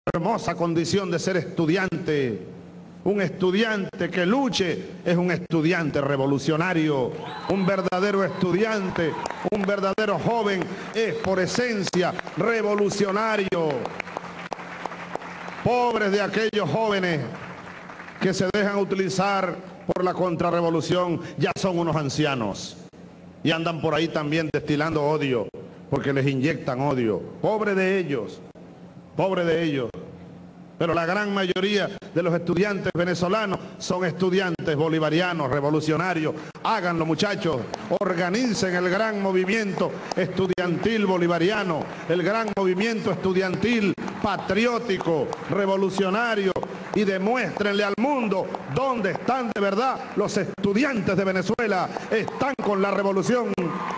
hermosa condición de ser estudiante. Un estudiante que luche es un estudiante revolucionario. Un verdadero estudiante, un verdadero joven es por esencia revolucionario. Pobres de aquellos jóvenes que se dejan utilizar por la contrarrevolución, ya son unos ancianos y andan por ahí también destilando odio porque les inyectan odio. Pobre de ellos, pobre de ellos. Pero la gran mayoría de los estudiantes venezolanos son estudiantes bolivarianos, revolucionarios. Háganlo, muchachos, organicen el gran movimiento estudiantil bolivariano, el gran movimiento estudiantil patriótico, revolucionario, y demuéstrenle al mundo dónde están de verdad los estudiantes de Venezuela. Están con la revolución.